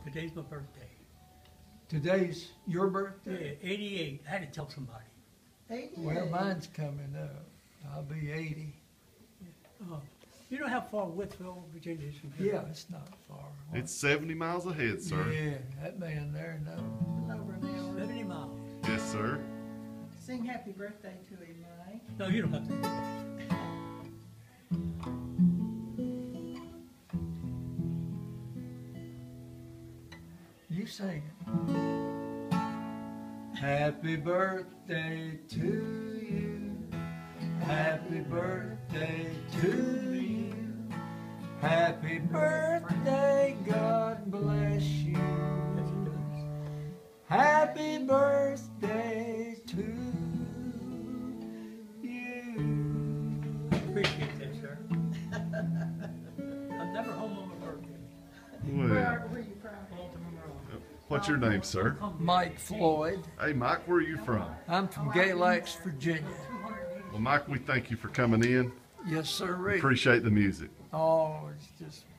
today's my birthday. Today's your birthday? Yeah, 88. I had to tell somebody. 88. Well, mine's coming up. I'll be 80. You know how far Whitfield, Virginia is from here? Yeah, it's not far. It's 70 miles ahead, sir. Yeah, that man there knows. A little over an hour. 70 miles. Yes, sir. Sing happy birthday to him, Mike. No, you don't have to do that. You sing it. Happy birthday to you. Happy birthday to you. Happy birthday, God bless you. Yes, it does. Happy birthday to you. I appreciate that, sir. I'm never home on my birthday. Well, Where are you from? Baltimore, Maryland. what's your name, sir? Mike Floyd. Hey, Mike, where are you from? I'm from Galax, Virginia. Well, Mike, we thank you for coming in. Yes, sir. Appreciate the music. Oh, it's just